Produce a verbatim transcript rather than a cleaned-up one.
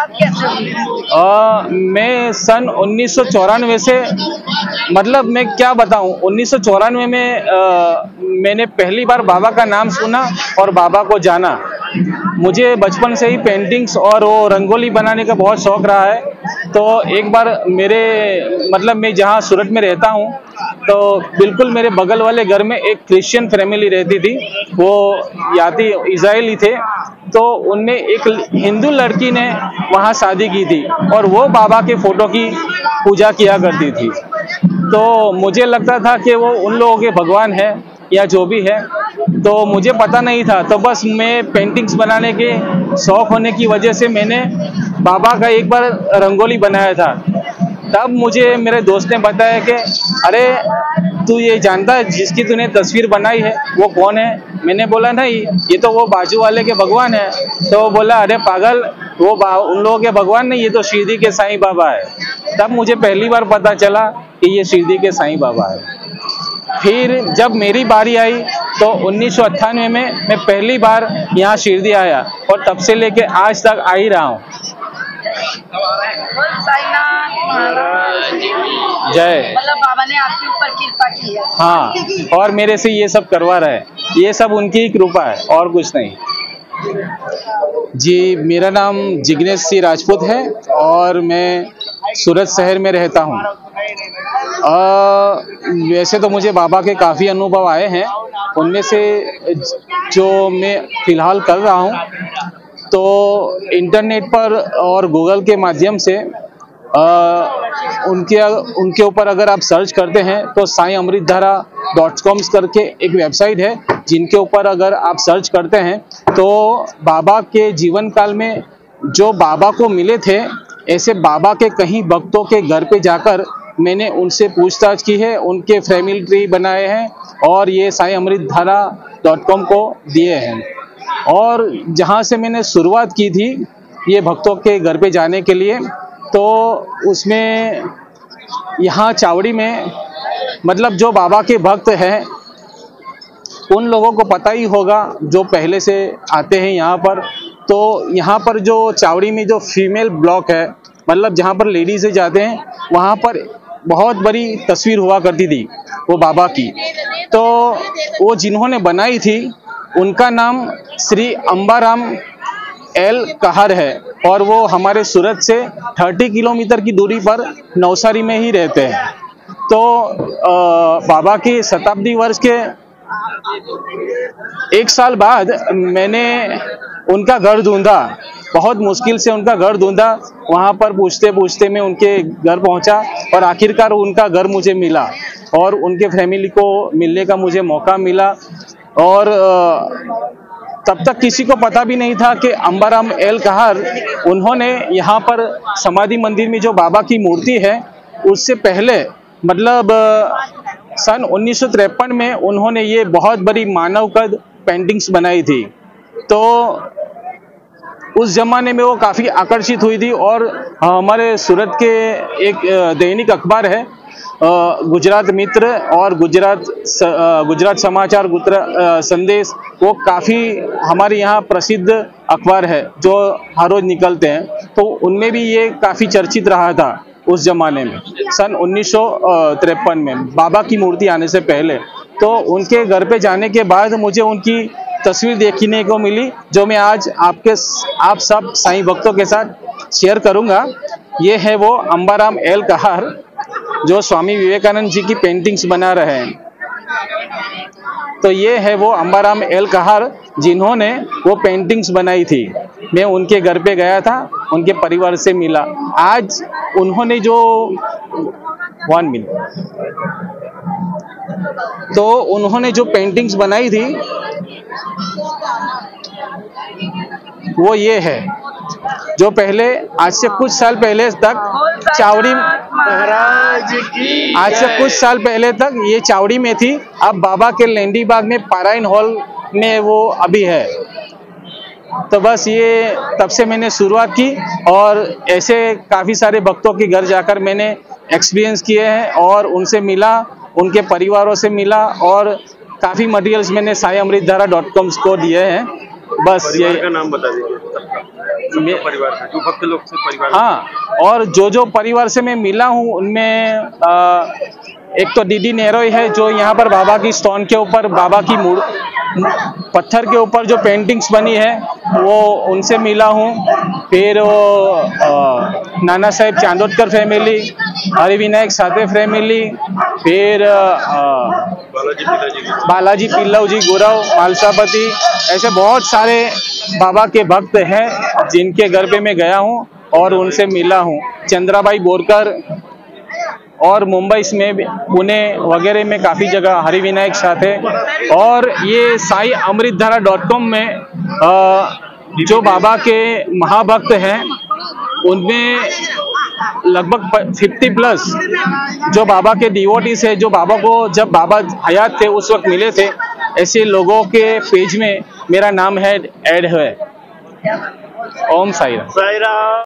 शुरुआत कैसे हुई? आ, मैं सन उन्नीस सौ चौरानवे से, मतलब मैं क्या बताऊं, उन्नीस सौ चौरानवे में आ, मैंने पहली बार बाबा का नाम सुना और बाबा को जाना। मुझे बचपन से ही पेंटिंग्स और वो रंगोली बनाने का बहुत शौक रहा है। तो एक बार मेरे, मतलब मैं जहाँ सूरत में रहता हूँ, तो बिल्कुल मेरे बगल वाले घर में एक क्रिश्चियन फैमिली रहती थी। वो याती इजराइली थे। तो उनमें एक हिंदू लड़की ने वहाँ शादी की थी और वो बाबा के फोटो की पूजा किया करती थी। तो मुझे लगता था कि वो उन लोगों के भगवान है या जो भी है, तो मुझे पता नहीं था। तो बस मैं पेंटिंग्स बनाने के शौक होने की वजह से मैंने बाबा का एक बार रंगोली बनाया था। तब मुझे मेरे दोस्त ने बताया कि अरे तू ये जानता है जिसकी तूने तस्वीर बनाई है वो कौन है? मैंने बोला नहीं, ये तो वो बाजू वाले के भगवान है। तो वो बोला अरे पागल, वो उन लोगों के भगवान नहीं, ये तो शिरडी के साईं बाबा है। तब मुझे पहली बार पता चला कि ये शिरडी के साईं बाबा है। फिर जब मेरी बारी आई तो उन्नीस सौ अट्ठानवे में मैं पहली बार यहाँ शिरडी आया और तब से लेके आज तक आ ही रहा हूँ। जय। मतलब बाबा ने आपके ऊपर कृपा की है। हाँ, और मेरे से ये सब करवा रहे हैं, ये सब उनकी ही कृपा है और कुछ नहीं। जी, मेरा नाम जिग्नेश सिंह राजपूत है और मैं सूरत शहर में रहता हूँ। वैसे तो मुझे बाबा के काफ़ी अनुभव आए हैं, उनमें से जो मैं फ़िलहाल कर रहा हूँ तो इंटरनेट पर और गूगल के माध्यम से आ, उनके उनके ऊपर अगर आप सर्च करते हैं तो साईं अमृतधारा डॉट कॉम करके एक वेबसाइट है, जिनके ऊपर अगर आप सर्च करते हैं तो बाबा के जीवन काल में जो बाबा को मिले थे, ऐसे बाबा के कहीं भक्तों के घर पे जाकर मैंने उनसे पूछताछ की है, उनके फैमिली ट्री बनाए हैं और ये साईं अमृतधारा डॉट कॉम को दिए हैं। और जहाँ से मैंने शुरुआत की थी ये भक्तों के घर पे जाने के लिए, तो उसमें यहाँ चावड़ी में, मतलब जो बाबा के भक्त हैं उन लोगों को पता ही होगा जो पहले से आते हैं यहाँ पर। तो यहाँ पर जो चावड़ी में जो फीमेल ब्लॉक है, मतलब जहाँ पर लेडीज़ जाते हैं, वहाँ पर बहुत बड़ी तस्वीर हुआ करती थी वो बाबा की। तो वो जिन्होंने बनाई थी उनका नाम श्री अंबाराम एल कहर है और वो हमारे सूरत से तीस किलोमीटर की दूरी पर नवसारी में ही रहते हैं। तो आ, बाबा की शताब्दी वर्ष के एक साल बाद मैंने उनका घर ढूंढा, बहुत मुश्किल से उनका घर ढूंढा। वहाँ पर पूछते पूछते मैं उनके घर पहुँचा और आखिरकार उनका घर मुझे मिला और उनके फैमिली को मिलने का मुझे मौका मिला। और तब तक किसी को पता भी नहीं था कि अंबाराम एल कहर, उन्होंने यहाँ पर समाधि मंदिर में जो बाबा की मूर्ति है उससे पहले, मतलब सन उन्नीस सौ तिरपन में उन्होंने ये बहुत बड़ी मानव कद पेंटिंग्स बनाई थी। तो उस जमाने में वो काफ़ी आकर्षित हुई थी और हमारे सूरत के एक दैनिक अखबार है गुजरात मित्र और गुजरात गुजरात समाचार, गुजरात संदेश, वो काफ़ी हमारे यहाँ प्रसिद्ध अखबार है जो हर रोज़ निकलते हैं। तो उनमें भी ये काफ़ी चर्चित रहा था उस जमाने में, सन उन्नीस सौ तिरपन में, बाबा की मूर्ति आने से पहले। तो उनके घर पे जाने के बाद मुझे उनकी तस्वीर देखने को मिली, जो मैं आज आपके आप सब साईं भक्तों के साथ शेयर करूंगा। ये है वो अंबाराम एल कहर जो स्वामी विवेकानंद जी की पेंटिंग्स बना रहे हैं। तो ये है वो अंबाराम एल कहर जिन्होंने वो पेंटिंग्स बनाई थी। मैं उनके घर पे गया था, उनके परिवार से मिला। आज उन्होंने जो वन मिनट तो उन्होंने जो पेंटिंग्स बनाई थी वो ये है, जो पहले आज से कुछ साल पहले तक चावड़ी महाराज की आज से कुछ साल पहले तक ये चावड़ी में थी। अब बाबा के लेंडी बाग में पारायण हॉल में वो अभी है। तो बस ये तब से मैंने शुरुआत की और ऐसे काफ़ी सारे भक्तों के घर जाकर मैंने एक्सपीरियंस किए हैं और उनसे मिला, उनके परिवारों से मिला और काफ़ी मटेरियल्स मैंने साईं अमृतधारा डॉट कॉम को दिए हैं। बस ये का नाम बता दीजिए। मे- परिवार से, जो भक्त लोग से परिवार हाँ, और जो जो परिवार से मैं मिला हूँ उनमें आ, एक तो दीदी नेरोई है जो यहाँ पर बाबा की स्टोन के ऊपर बाबा की मूर पत्थर के ऊपर जो पेंटिंग्स बनी है वो उनसे मिला हूँ। फिर वो आ, नाना साहेब चांदोदकर फैमिली, हरिविनायक साते फैमिली, फिर आ, बालाजी पिताजी की बालाजी पिल्लव जी गुरव मालसापति, ऐसे बहुत सारे बाबा के भक्त हैं जिनके घर पे मैं गया हूँ और उनसे मिला हूँ। चंद्राबाई बोरकर और मुंबई में भी, पुणे वगैरह में काफ़ी जगह हरिविनायक साथ है। और ये साई अमृतधारा डॉट कॉम में आ, जो बाबा के महाभक्त हैं उनमें लगभग पचास प्लस जो बाबा के डिवोटीज है, जो बाबा को जब बाबा हयात थे उस वक्त मिले थे, ऐसे लोगों के पेज में मेरा नाम है ऐड है। ओम साई राम।